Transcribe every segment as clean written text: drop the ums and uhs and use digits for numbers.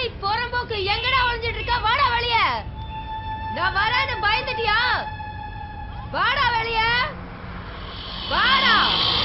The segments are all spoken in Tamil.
போறம்போக்கு எங்கடா ஒளிஞ்சிட்டு இருக்க? வாடா வெளிய. நான் வரேன்னு பயந்துட்டியா? வாடா வெளிய. வாடா.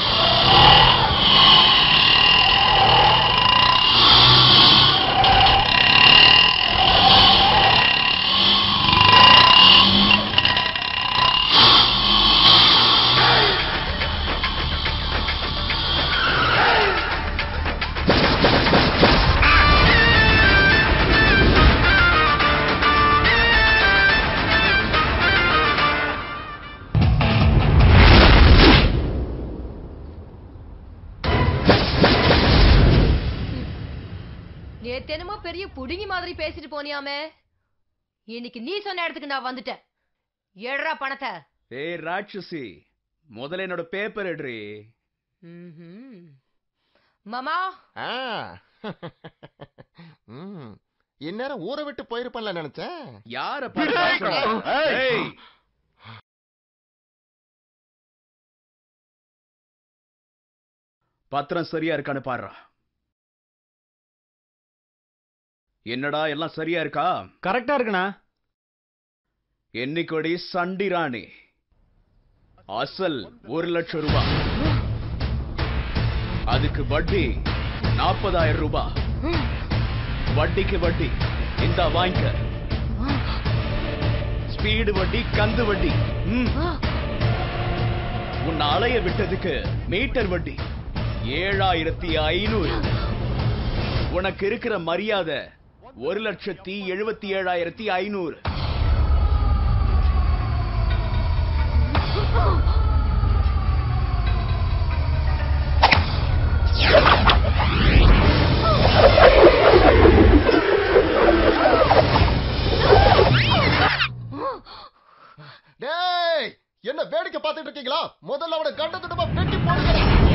என்னமோ பெரிய புடுங்கி மாதிரி பேசிட்டு போனியாமே, இன்னைக்கு நீ சொன்ன இடத்துக்கு நான் வந்துட்டேன். ஏடுறா பணத்தை. ஏய் ராட்சசி, முதல்ல என்னோட பேப்பர் எடுறி. மாமா இந்நேரம் ஊரை விட்டு போயிருப்பல நினைச்சேன். யார பத்திரம் சரியா இருக்கான்னு பாடுறா. என்னடா எல்லாம் சரியா இருக்கா? கரெக்டா இருக்குண்ணா. என்னைக்கொடி சண்டி ராணி அசல் 1 லட்சம் ரூபாய், அதுக்கு வட்டி 40,000 ரூபாய். வட்டிக்கு வட்டி இந்த வாங்கிக்க. ஸ்பீடு வட்டி, கந்து வட்டி. உன்னை அலைய விட்டதுக்கு மீட்டர் வட்டி 7,500. உனக்கு இருக்கிற மரியாதை 1,77,500. டேய், என்ன வேடிக்கை பார்த்துட்டு இருக்கீங்களா? முதல்ல அவனை கண்ட துண்டமா வெட்டி போடுங்க.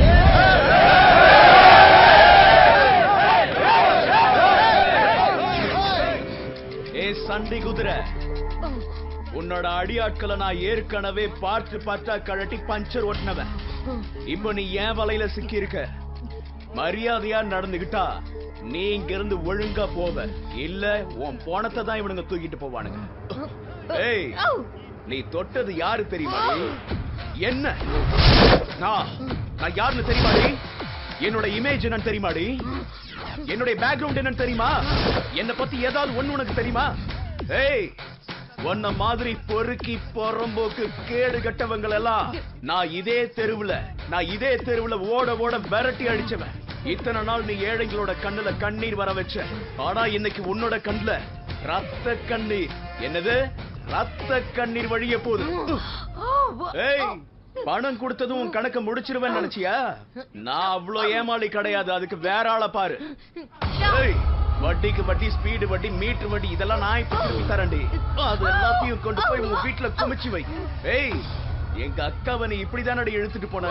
சண்டி குதிரை, உன்னோட அடியாட்களை நான் ஏற்கனவே பார்த்தா கழட்டி பஞ்சர் ஓட்டினவன். இப்ப நீ ஏன் வலையில சிக்கி இருக்க. மரியாதையா நடந்துகிட்டா நீ இங்க இருந்து ஒழுங்கா போவ, இல்ல உன் போனத்தை தான் இவனுங்க தூக்கிட்டு போவானுங்க. ஏய், நீ தொட்டது யாரு தெரியுமா? என்ன நான் யாருன்னு தெரியுமாடி? என்னோட இமேஜ் என்னன்னு தெரியுமாடி? என்னுடைய பேக்ரவுண்ட் என்னன்னு தெரியுமா? என்ன பத்தி ஏதாவது ஒண்ணு உனக்கு தெரியுமா? ஏய், உன்ன மாதிரி பொறுக்கி பொறம்போக்கு கேடு கட்டவங்கள் எல்லாம் நான் இதே தெருவுல ஓட ஓட விரட்டி அடிச்சவன். இத்தனை நாள் நீ ஏழைகளோட கண்ணுல கண்ணீர் வர வச்ச. ஆனா இன்னைக்கு உன்னோட கண்ணுல ரத்த கண்ணீர். என்னது? ரத்த கண்ணீர் வழிய போகுது. ஏய், பணம் கொடுத்ததும் உன் கணக்க முடிச்சிருவேன் நினைச்சியா? நான் அவ்வளவு ஏமாளி கிடையாது. அதுக்கு வேற ஆளை பாரு. வட்டிக்கு வட்டி, ஸ்பீடு வட்டி, மீட்டர் வட்டி, இதெல்லாம் நான் இப்ப திருப்பி தரேன்டி. அது எல்லாத்தையும் கொண்டு போய் உங்க வீட்டுல குமிச்சு வை. ஏய், எங்க அக்காவை நீ இப்படிதானடி இழுத்துட்டு போன.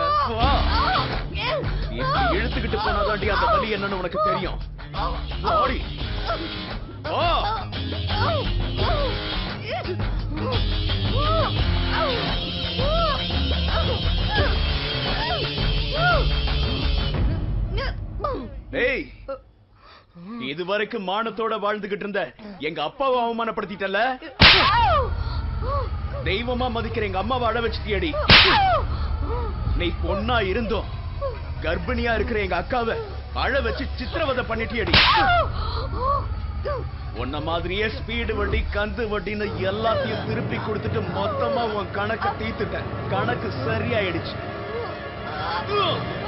இப்படி இழுத்துக்கிட்டு போனாதாண்டி அந்த வலி என்னன்னு உனக்கு தெரியும். ஓடி ஓ. ஏய், இதுவரைக்கும் மானத்தோட வாழ்ந்துகிட்டு இருந்த எங்க அப்பாவை அவமானப்படுத்திட்டல. தெய்வமா மதிக்கிற எங்க அம்மாவை அழ வச்சுட்டியடி. நீ பொண்ணா இருந்தோம் கர்ப்பிணியா இருக்கிற எங்க அக்காவை அழ வச்சு சித்திரவதை பண்ணிட்டியடி. உன்ன மாதிரியே ஸ்பீடு வட்டி, கந்து வட்டின்னு எல்லாத்தையும் திருப்பி கொடுத்துட்டு மொத்தமா உன் கணக்கு தீர்த்துட்ட. கணக்கு சரியாயிடுச்சு.